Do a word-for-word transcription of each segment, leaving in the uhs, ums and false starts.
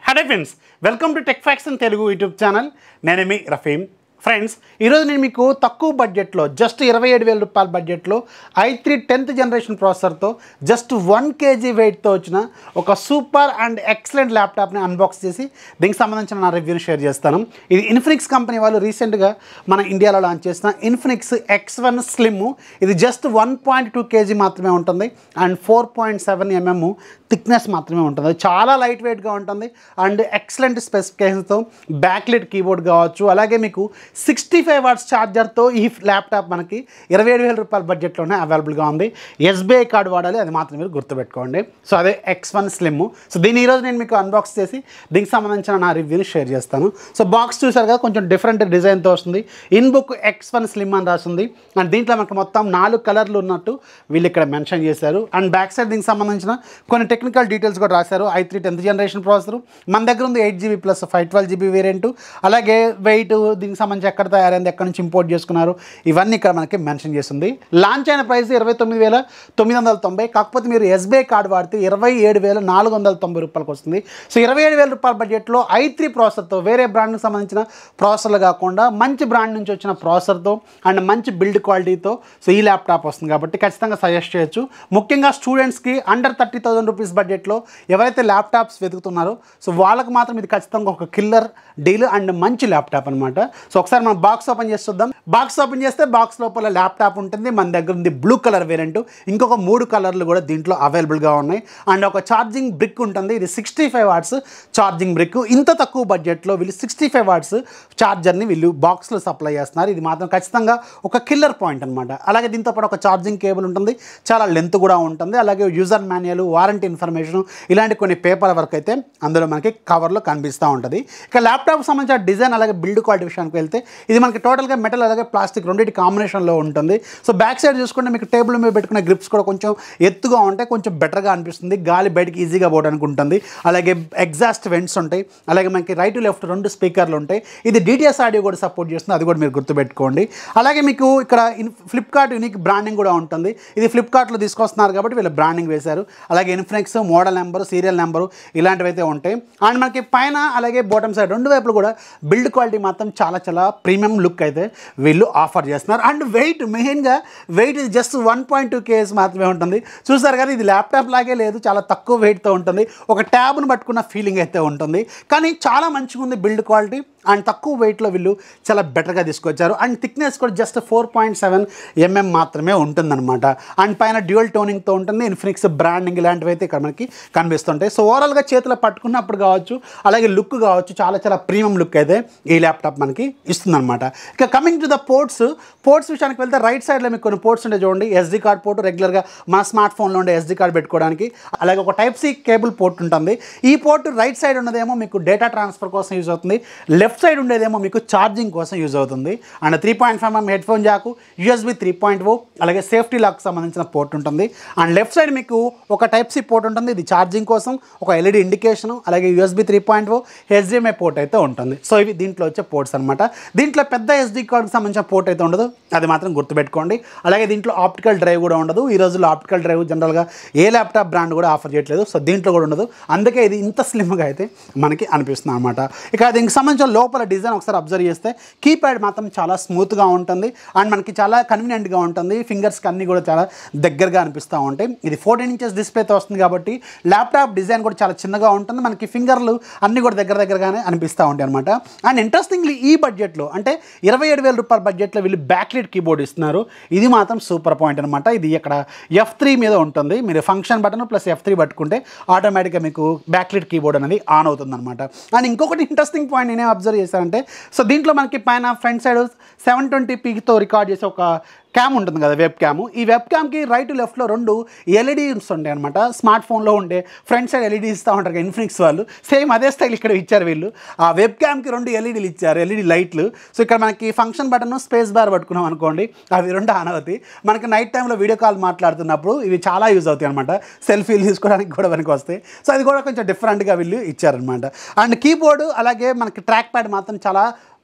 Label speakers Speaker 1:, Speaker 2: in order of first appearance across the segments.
Speaker 1: Hi friends, welcome to TechFacts in Telugu YouTube channel. నేను మీ Rafeem. Friends, ఈరోజు నేను మీకు తక్కువ బడ్జెట్లో జస్ట్ ఇరవై ఏడు వేల రూపాయల బడ్జెట్లో ఐ త్రీ టెన్త్ జనరేషన్ ప్రాసెసర్తో జస్ట్ వన్ కేజీ వెయిట్తో వచ్చిన ఒక సూపర్ అండ్ ఎక్సలెంట్ ల్యాప్టాప్ని అన్బాక్స్ చేసి దీనికి సంబంధించిన నా రివ్యూని షేర్ చేస్తాను. ఇది ఇన్ఫినిక్స్ కంపెనీ వాళ్ళు రీసెంట్గా మన ఇండియాలో లాంచ్ చేసిన ఇన్ఫినిక్స్ ఎక్స్ వన్ స్లిమ్. ఇది just one point two KG మాత్రమే ఉంటుంది and four point seven MM thickness మాత్రమే ఉంటుంది. చాలా లైట్ వెయిట్గా ఉంటుంది అండ్ ఎక్సలెంట్ స్పెసిఫికేషన్స్తో బ్యాక్లిట్ కీబోర్డ్ కావచ్చు. అలాగే మీకు సిక్స్టీ ఫైవ్ వాట్స్ ఛార్జర్తో ఈ ల్యాప్టాప్ మనకి ఇరవై ఏడు వేల రూపాయల బడ్జెట్లోనే అవైలబుల్గా ఉంది. ఎస్బీఐ కార్డు వాడాలి, అది మాత్రం మీరు గుర్తుపెట్టుకోండి. సో అదే ఎక్స్ వన్ స్లిమ్. సో దీని ఈరోజు నేను మీకు అన్బాక్స్ చేసి దీనికి సంబంధించిన నా రివ్యూని షేర్ చేస్తాను. సో బాక్స్ చూసారు కదా, కొంచెం డిఫరెంట్ డిజైన్తో వస్తుంది. InBook X one slim అని రాస్తుంది అండ్ దీంట్లో మనకి మొత్తం నాలుగు కలర్లు ఉన్నట్టు వీళ్ళు ఇక్కడ మెన్షన్ చేశారు. అండ్ బ్యాక్ సైడ్ దీనికి సంబంధించిన కొన్ని టెక్నికల్ డీటెయిల్స్ కూడా రాశారు. I three tenth generation processor మన దగ్గర ఉంది, eight GB plus five twelve GB variant. అలాగే వెయిట్ దీనికి సంబంధించి ఎక్కడ తయారైంది, ఎక్కడి నుంచి ఇంపోర్ట్ చేసుకున్నారు, ఇవన్నీ ఇక్కడ మనకి మెన్షన్ చేస్తుంది. లాంచ్ అయిన ప్రైస్ ఇరవై తొమ్మిది వేల తొమ్మిది వందల తొంభై కాకపోతే మీరు ఎస్బీఐ కార్డు వాడితే ఇరవై ఏడు వేల నాలుగు వందల తొంభై రూపాయలకు వస్తుంది. సో ఇరవై ఏడు వేల రూపాయల బడ్జెట్లో ఐ త్రీ ప్రాసెసర్తో, వేరే బ్రాండ్కి సంబంధించిన ప్రాసెసర్లు కాకుండా మంచి బ్రాండ్ నుంచి వచ్చిన ప్రాసెసర్తో అండ్ మంచి బిల్డ్ క్వాలిటీతో సో ఈ ల్యాప్టాప్ వస్తుంది కాబట్టి ఖచ్చితంగా సజెస్ట్ చేయొచ్చు. ముఖ్యంగా స్టూడెంట్స్కి అండర్ థర్టీ థౌసండ్ రూపీస్ బడ్జెట్లో ఎవరైతే ల్యాప్టాప్స్ వెతుకుతున్నారో సో వాళ్ళకి మాత్రం ఇది ఖచ్చితంగా ఒక కిల్లర్ డీల్ అండ్ మంచి ల్యాప్టాప్ అనమాట. సో ఒకసారి మనం బాక్స్ ఓపెన్ చేసి చూద్దాం. బాక్స్ ఓపెన్ చేస్తే బాక్స్ లోపల ల్యాప్టాప్ ఉంటుంది. మన దగ్గర ఉంది బ్లూ కలర్ వేరియంట్, ఇంకొక మూడు కలర్లు కూడా దీంట్లో అవైలబుల్గా ఉన్నాయి. అండ్ ఒక ఛార్జింగ్ బ్రిక్ ఉంటుంది. ఇది sixty five watts charging brick. ఇంత తక్కువ బడ్జెట్లో వీళ్ళు సిక్స్టీ ఫైవ్ వాట్స్ ఛార్జర్ని వీళ్ళు బాక్స్లో సప్లై చేస్తున్నారు. ఇది మాత్రం ఖచ్చితంగా ఒక కిల్లర్ పాయింట్ అనమాట. అలాగే దీంతో పాటు ఒక ఛార్జింగ్ కేబుల్ ఉంటుంది, చాలా లెంత్ కూడా ఉంటుంది. అలాగే యూజర్ మాన్యువల్, వారంటీ ఇన్ఫర్మేషన్, ఇలాంటి కొన్ని పేపర్ వర్క్ అయితే అందులో మనకి కవర్లో కనిపిస్తూ ఉంటుంది. ఇక ల్యాప్టాప్ సంబంధించిన డిజైన్ అలాగే బిల్డ్ క్వాలిటీ విషయానికి వెళ్తే ఇది మనకి టోటల్గా మెటల్ అలాగే ప్లాస్టిక్ రెండింటి కాంబినేషన్లో ఉంటుంది. సో బ్యాక్ సైడ్ చూసుకుంటే మీకు టేబుల్ మీద పెట్టుకునే గ్రిప్స్ కూడా కొంచెం ఎత్తుగా ఉంటాయి, కొంచెం బెటర్గా అనిపిస్తుంది. గాలి బయటికి ఈజీగా పోవడానికి ఉంటుంది. అలాగే ఎగ్జాస్ట్ వెంట్స్ ఉంటాయి. అలాగే మనకి రైట్ లెఫ్ట్ రెండు స్పీకర్లు ఉంటాయి. ఇది డిటిఎస్ ఆడియో కూడా సపోర్ట్ చేస్తుంది, అది కూడా మీరు గుర్తుపెట్టుకోండి. అలాగే మీకు ఇక్కడ ఫ్లిప్కార్ట్ యూనిక్ బ్రాండింగ్ కూడా ఉంటుంది. ఇది ఫ్లిప్కార్ట్లో తీసుకొస్తున్నారు కాబట్టి వీళ్ళు బ్రాండింగ్ వేశారు. అలాగే Infinix model number, serial number ఇలాంటివి అయితే ఉంటాయి. అండ్ మనకి పైన అలాగే బాటమ్ సైడ్ రెండు వైపులు కూడా బిల్డ్ క్వాలిటీ మాత్రం చాలా చాలా ప్రీమియం లుక్ అయితే వీళ్ళు ఆఫర్ చేస్తున్నారు. అండ్ వెయిట్, మెయిన్గా వెయిట్ ఇది just one point two KGs మాత్రమే ఉంటుంది. చూసారు కదా, ఇది ల్యాప్టాప్ లాగే లేదు, చాలా తక్కువ వెయిట్తో ఉంటుంది. ఒక ట్యాబ్ను పట్టుకున్న ఫీలింగ్ అయితే ఉంటుంది. కానీ చాలా మంచిగా ఉంది బిల్డ్ క్వాలిటీ అండ్ తక్కువ వెయిట్లో వీళ్ళు చాలా బెటర్గా తీసుకొచ్చారు. అండ్ థిక్నెస్ కూడా just four point seven MM మాత్రమే ఉంటుందన్నమాట. అండ్ పైన డ్యూయల్ టోనింగ్తో ఉంటుంది. ఇన్ఫినిక్స్ బ్రాండింగ్ ఇలాంటివి అయితే ఇక్కడ మనకి కనిపిస్తుంటాయి. సో ఓవరాల్గా చేతిలో పట్టుకున్నప్పుడు కావచ్చు, అలాగే లుక్ కావచ్చు, చాలా చాలా ప్రీమియం లుక్ అయితే ఈ ల్యాప్టాప్ మనకి ఇస్తుందన్నమాట. ఇక coming to the ports ports విషయానికి వెళ్తే రైట్ సైడ్లో మీకు కొన్ని పోర్ట్స్ ఉంటాయి చూడండి. ఎస్డీ కార్డ్ పోర్ట్, రెగ్యులర్గా మన స్మార్ట్ ఫోన్లో ఉండే ఎస్డీ కార్డ్ పెట్టుకోవడానికి. అలాగే ఒక టైప్ సి కేబుల్ పోర్ట్ ఉంటుంది. ఈ పోర్ట్ రైట్ సైడ్ ఉన్నదేమో మీకు డేటా ట్రాన్స్ఫర్ కోసం యూజ్ అవుతుంది. లెఫ్ట్ సైడ్ ఉండేదేమో మీకు ఛార్జింగ్ కోసం యూజ్ అవుతుంది. And three point five MM headphone jack, USB three point O, అలాగే సేఫ్టీ లాక్ సంబంధించిన పోర్ట్ ఉంటుంది. అండ్ లెఫ్ట్ సైడ్ మీకు ఒక టైప్ సి పోర్ట్ ఉంటుంది. ఇది ఛార్జింగ్ కోసం, ఒక ఎల్ఈడి ఇండికేషన్, అలాగే USB three point O, HDMI port అయితే ఉంటుంది. సో ఇవి దీంట్లో వచ్చే పోర్ట్స్ అనమాట. దీంట్లో పెద్ద ఎస్డీ కార్డ్కి సంబంధించిన పోర్ట్ అయితే ఉండదు, అది మాత్రం గుర్తుపెట్టుకోండి. అలాగే దీంట్లో ఆప్టికల్ డ్రైవ్ కూడా ఉండదు. ఈ రోజుల్లో ఆప్టికల్ డ్రైవ్ జనరల్గా ఏ ల్యాప్టాప్ బ్రాండ్ కూడా ఆఫర్ చేయట్లేదు. సో దీంట్లో కూడా ఉండదు, అందుకే ఇది ఇంత స్లిమ్గా అయితే మనకి అనిపిస్తుంది అనమాట. ఇక దీనికి సంబంధించిన లోపల డిజైన్ ఒకసారి అబ్జర్వ్ చేస్తే కీప్యాడ్ మాత్రం చాలా స్మూత్గా ఉంటుంది అండ్ మనకి చాలా కన్వీనియంట్గా ఉంటుంది. ఫింగర్స్కి అన్నీ కూడా చాలా దగ్గరగా అనిపిస్తూ ఉంటాయి. ఇది ఫోర్టీన్ ఇంచెస్ డిస్ప్లేతో వస్తుంది కాబట్టి ల్యాప్టాప్ డిజైన్ కూడా చాలా చిన్నగా ఉంటుంది. మనకి ఫింగర్లు అన్నీ కూడా దగ్గర దగ్గరగానే అనిపిస్తూ ఉంటాయి అనమాట. అండ్ ఇంట్రెస్టింగ్లీ ఈ బడ్జెట్లో అంటే ఇరవై ఏడు వేల రూపాయల బడ్జెట్లో వీళ్ళు బ్యాక్లిట్ కీబోర్డ్ ఇస్తున్నారు. ఇది మాత్రం సూపర్ పాయింట్ అనమాట. ఇది ఇక్కడ ఎఫ్ త్రీ మీద ఉంటుంది. మీరు function button plus F three పట్టుకుంటే ఆటోమేటిక్గా మీకు బ్యాక్లిట్ కీబోర్డ్ అనేది ఆన్ అవుతుంది అనమాట. అండ్ ఇంకొకటి ఇంట్రెస్టింగ్ పాయింట్ నేనే అబ్జర్వ్ చేశానంటే, సో దీంట్లో మనకి పైన ఫ్రంట్ సైడ్ సెవెన్ ట్వంటీ పీతో రికార్డ్ చేసే ఒక క్యామ్ ఉంటుంది కదా, వెబ్ క్యామ్. ఈ వెబ్ క్యామ్కి రైట్ లెఫ్ట్లో రెండు ఎల్ఈడీస్ ఉంటాయి అనమాట. స్మార్ట్ ఫోన్లో ఉండే ఫ్రంట్ సైడ్ ఎల్ఈడీ ఇస్తూ ఉంటారు కదా ఇన్ఫినిక్స్ వాళ్ళు, సేమ్ అదే స్టైల్ ఇక్కడ ఇచ్చారు వీళ్ళు. ఆ వెబ్ క్యామ్కి రెండు ఎల్ఈడీలు ఇచ్చారు, ఎల్ఈడీ లైట్లు. సో ఇక్కడ మనకి ఫంక్షన్ బటన్, స్పేస్ బార్ పట్టుకున్నాం అనుకోండి, అవి రెండు ఆన్ అవుతాయి. మనకి నైట్ టైంలో వీడియో కాల్ మాట్లాడుతున్నప్పుడు ఇవి చాలా యూజ్ అవుతాయి అనమాట. సెల్ఫీలు తీసుకోవడానికి కూడా మనకి వస్తాయి. సో అది కూడా కొంచెం డిఫరెంట్గా వీళ్ళు ఇచ్చారనమాట. అండ్ కీబోర్డు అలాగే మనకి ట్రాక్ ప్యాడ్ మాత్రం చాలా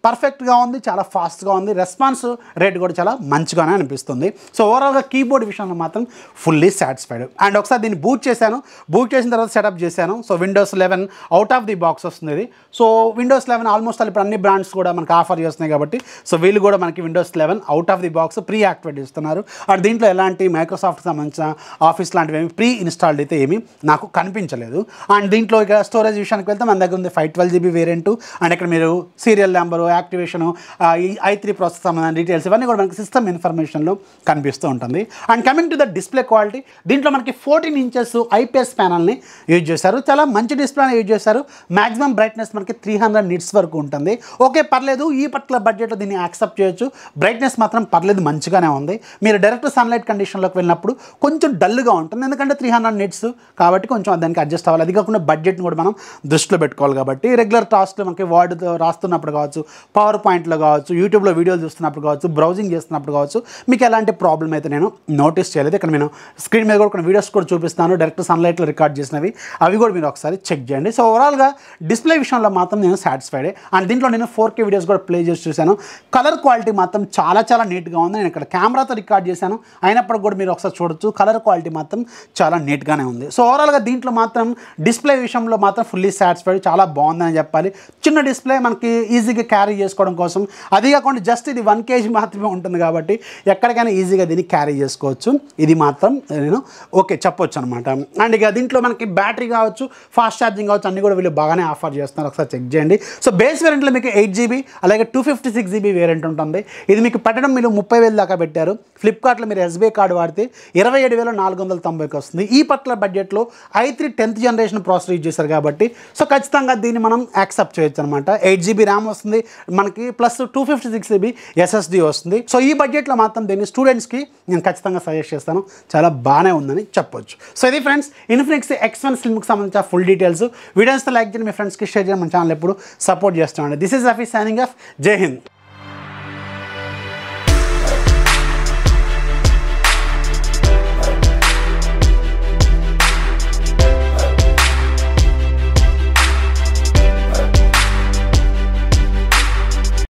Speaker 1: పర్ఫెక్ట్గా ఉంది, చాలా ఫాస్ట్గా ఉంది, రెస్పాన్స్ రేట్ కూడా చాలా మంచిగానే అనిపిస్తుంది. సో ఓవరాల్గా కీబోర్డ్ విషయంలో మాత్రం ఫుల్లీ సాటిస్ఫైడ్. అండ్ ఒకసారి దీన్ని బూట్ చేశాను, బూట్ చేసిన తర్వాత సెటప్ చేశాను. So Windows eleven out of the box వస్తుంది ఇది. సో విండోస్ లెవెన్ ఆల్మోస్ట్ ఇప్పుడు అన్ని బ్రాండ్స్ కూడా మనకి ఆఫర్ చేస్తున్నాయి కాబట్టి సో వీళ్ళు కూడా మనకి Windows eleven out of the box pre activate ఇస్తున్నారు. అండ్ దీంట్లో ఎలాంటి మైక్రోసాఫ్ట్కి సంబంధించిన ఆఫీస్ లాంటివి ఏమి ప్రీ ఇన్స్టాల్డ్ అయితే ఏమీ నాకు కనిపించలేదు. అండ్ దీంట్లో ఇక స్టోరేజ్ విషయానికి వెళ్తే మన దగ్గర ఉంది five twelve GB variant. And ఇక్కడ మీరు సీరియల్ నెంబరు, యాక్టివేషను, ఈ ఐ త్రీ ప్రాసెస్ సంబంధించిన డీటెయిల్స్ ఇవన్నీ కూడా మనకి సిస్టమ్ ఇన్ఫర్మేషన్లో కనిపిస్తూ ఉంటుంది. And coming to the display quality, దీంట్లో మనకి ఫోర్టీన్ ఇంచెస్ ఐపీఎస్ ప్యానల్ని యూజ్ చేశారు. చాలా మంచి డిస్ప్లేని యూజ్ చేశారు. మ్యాక్సిమం బ్రైట్నెస్ మనకి త్రీ హండ్రెడ్ నిట్స్ వరకు ఉంటుంది. ఓకే, పర్లేదు, ఈ పర్టికులర్ బడ్జెట్లో దీన్ని యాక్సెప్ట్ చేయొచ్చు. బ్రైట్నెస్ మాత్రం పర్లేదు, మంచిగానే ఉంది. మీరు డైరెక్ట్ సన్లైట్ కండిషన్లోకి వెళ్ళినప్పుడు కొంచెం డల్గా ఉంటుంది, ఎందుకంటే త్రీ హండ్రెడ్ నిట్స్ కాబట్టి కొంచెం దానికి అడ్జస్ట్ అవ్వాలి. అది కాకుండా బడ్జెట్ని కూడా మనం దృష్టిలో పెట్టుకోవాలి కాబట్టి రెగ్యులర్ టాస్క్లో మనకి వర్డ్ రాస్తున్నప్పుడు కావచ్చు, పవర్ పాయింట్లో కావచ్చు, యూట్యూబ్లో వీడియోలు చూస్తున్నప్పుడు కావచ్చు, బ్రౌజింగ్ చేస్తున్నప్పుడు కావచ్చు, మీకు ఎలాంటి ప్రాబ్లం అయితే నేను నోటీస్ చేయలేదు. ఇక్కడ నేను స్క్రీన్ మీద కూడా కొన్ని వీడియోస్ కూడా చూపిస్తాను, డైరెక్ట్ సన్లైట్లో రికార్డ్ చేసినవి, అవి కూడా మీరు ఒకసారి చెక్ చేయండి. సో ఓవరాల్గా డిస్ప్లే విషయంలో మాత్రం నేను సాటిస్ఫైడ్. అండ్ దీంట్లో నేను ఫోర్ కే వీడియోస్ కూడా ప్లే చేసి చూశాను. కలర్ క్వాలిటీ మాత్రం చాలా చాలా నీట్గా ఉంది. నేను ఇక్కడ కెమెరాతో రికార్డ్ చేశాను, అయినప్పటికి కూడా మీరు ఒకసారి చూడొచ్చు, కలర్ క్వాలిటీ మాత్రం చాలా నీట్గానే ఉంది. సో ఓవరాల్గా దీంట్లో మాత్రం డిస్ప్లే విషయంలో మాత్రం ఫుల్లీ సాటిస్ఫైడ్, చాలా బాగుందని చెప్పాలి. చిన్న డిస్ప్లే మనకి ఈజీగా క్యారీ చేసుకోవడం కోసం, అది కాకుండా జస్ట్ ఇది వన్ కేజీ మాత్రమే ఉంటుంది కాబట్టి ఎక్కడికైనా ఈజీగా దీన్ని క్యారీ చేసుకోవచ్చు. ఇది మాత్రం నేను ఓకే చెప్పొచ్చు అనమాట. అండ్ ఇక దీంట్లో మనకి బ్యాటరీ కావచ్చు, ఫాస్ట్ ఛార్జింగ్ కావచ్చు, అన్ని కూడా వీళ్ళు బాగానే ఆఫర్ చేస్తున్నారు, ఒకసారి చెక్ చేయండి. సో బేస్ వేరియంట్లో మీకు ఎయిట్ జీబీ అలాగే two fifty six GB variant ఉంటుంది. ఇది మీకు పెట్టడం మీరు ముప్పై వేలు దాకా పెట్టారు. ఫ్లిప్కార్ట్లో మీరు ఎస్బీఐ కార్డు వాడితే ఇరవై ఏడు వేల నాలుగు వందల తొంభైకి వస్తుంది. ఈ పర్టికులర్ బడ్జెట్లో I three tenth generation processor use చేశారు కాబట్టి సో ఖచ్చితంగా దీన్ని మనం యాక్సెప్ట్ చేయొచ్చు అనమాట. ఎయిట్ జీబీ ర్యామ్ వస్తుంది మనకి, plus two fifty six GB SSD వస్తుంది. సో ఈ బడ్జెట్లో మాత్రం దీన్ని స్టూడెంట్స్కి నేను ఖచ్చితంగా సజెస్ట్ చేస్తాను, చాలా బాగానే ఉందని చెప్పొచ్చు. సో ఇది ఫ్రెండ్స్ ఇన్ఫినిక్స్ ఎక్స్ వన్ స్లిమ్కి సంబంధించిన ఫుల్ డీటెయిల్స్. వీడియోస్తో లైక్ చేయండి, మీ ఫ్రెండ్స్కి షేర్ చేయండి, మన ఛానల్ ఎప్పుడు సపోర్ట్ చేస్తామండి. This is Rafi signing off. Jai Hind.